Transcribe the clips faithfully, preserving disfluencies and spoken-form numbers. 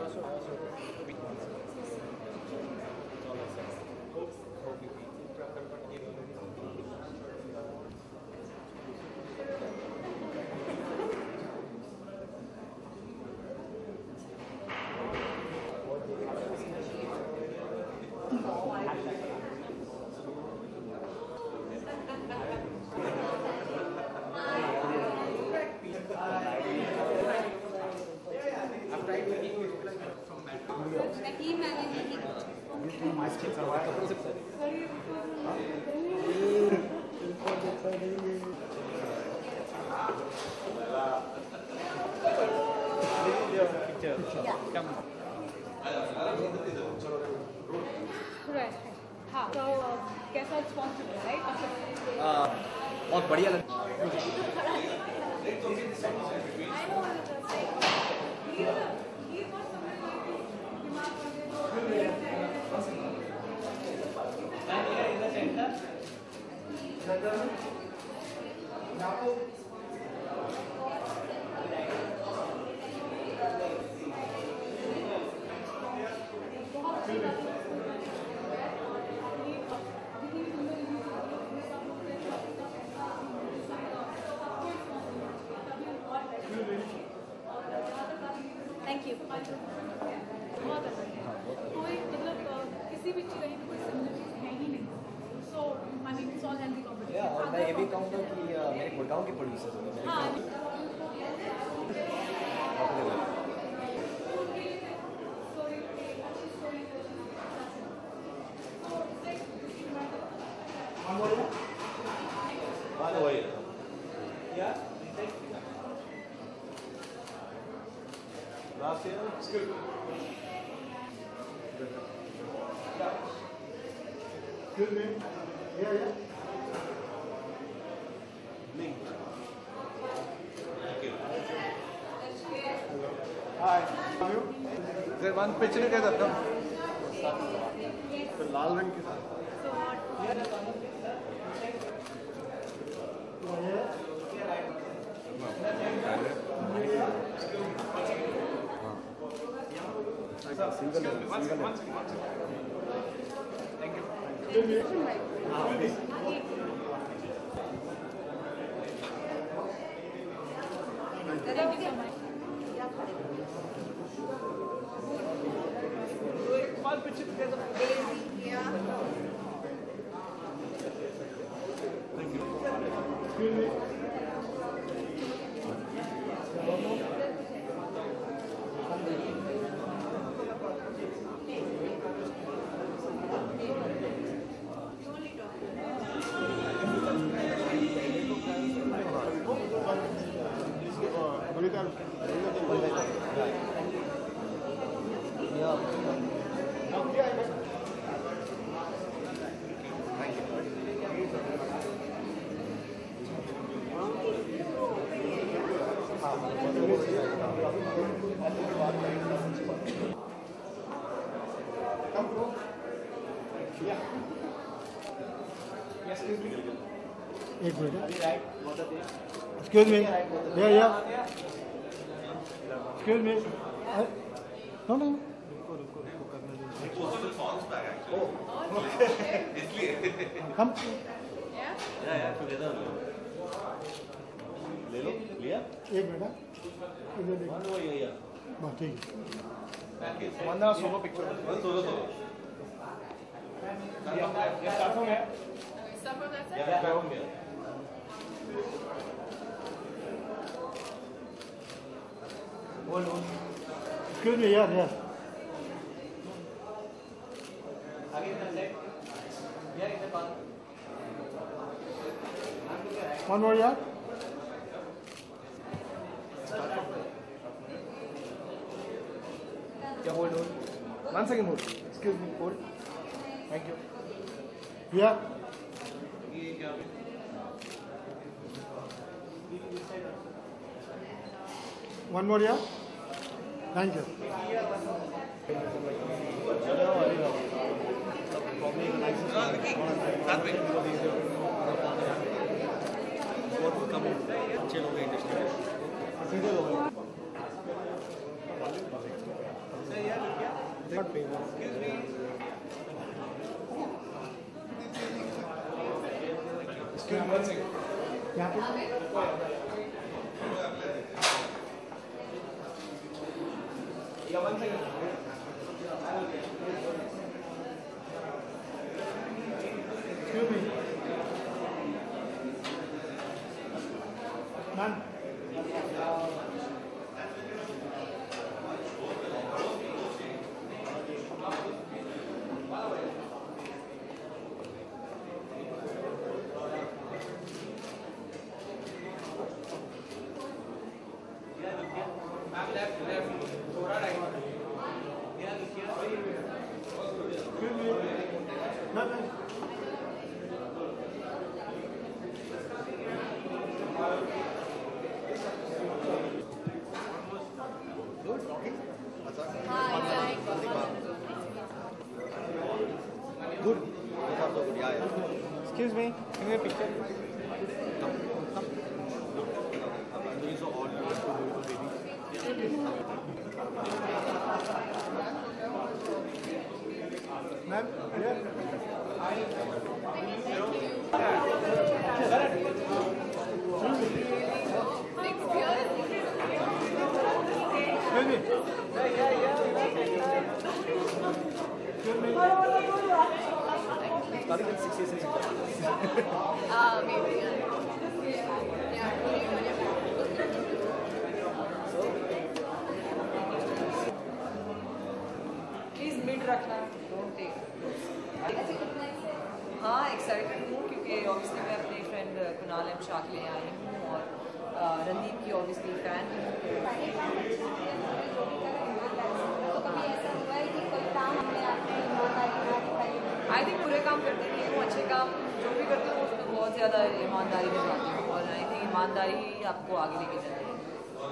Right. हाँ तो कैसा रिस्पॉन्स मिला राइट? बहुत बढ़िया लगा। Thank you. बहुत अच्छा कोई मतलब किसी भी चीज़ कोई सिमिलर चीज़ है ही नहीं। So I mean it's all healthy competition. और मैं ये भी कहूँगा कि मेरे गुड़गांव के प्रोड्यूसर हैं। हाँ Last year, it's good. Good man. Yeah, yeah. Link. Thank you. Hi. How are you? There one picture together. Come. तो लाल रंग के साथ। Single level, single level. Thank you. Ah, please. Thank you so much. One picture together. Yeah. Thank you. Excuse me. एक minute excuse me yeah yeah excuse me no no कम ले लो लिया एक मिनट हाँ ठीक है Vandana solo picture solo solo start हो गया Excuse me, yeah, yeah. One more, yeah. Yeah, hold on. One second, hold. Excuse me, hold. Thank you. Yeah. One more, yeah. Thank you. अच्छे लोग हैं इंडस्ट्री में। Not famous. Excuse me one second. Yeah. Yeah, one second. Excuse me. None. Good. Excuse me, can we have a picture? Ma'am, here. Excuse me. Starting at six years. Ah, maybe. Yeah. Yeah. Please mid रखना. Don't take. हाँ, excited हूँ क्योंकि obviously मैं अपने friend Kunal M Shah के लिए आई हूँ और रणदीप की obviously fan हूँ. आई थिंक बुरे काम करते नहीं हूँ, अच्छे काम जो भी करती हूँ उसमें बहुत ज़्यादा ईमानदारी में जाती हूँ और आई थिंक ईमानदारी ही आपको आगे लेके जाती है.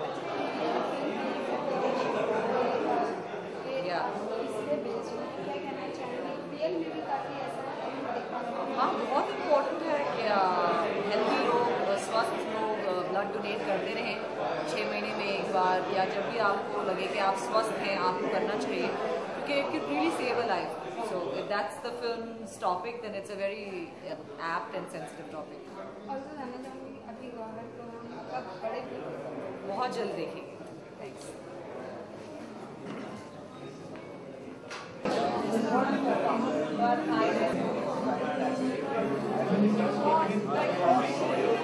हाँ, बहुत इम्पोर्टेंट है कि हेल्दी लोग, स्वस्थ लोग ब्लड डोनेट करते रहें छः महीने में एक बार या जब भी आपको लगे कि आप स्वस्थ हैं आपको करना चाहिए क्योंकि it can really save a life. So if that's the film's topic, then it's a very uh, apt and sensitive topic. Also, जानना चाहूँगी अभी गौहर को हम कब बड़े बहुत जल्द देखेंगे. Thanks. But I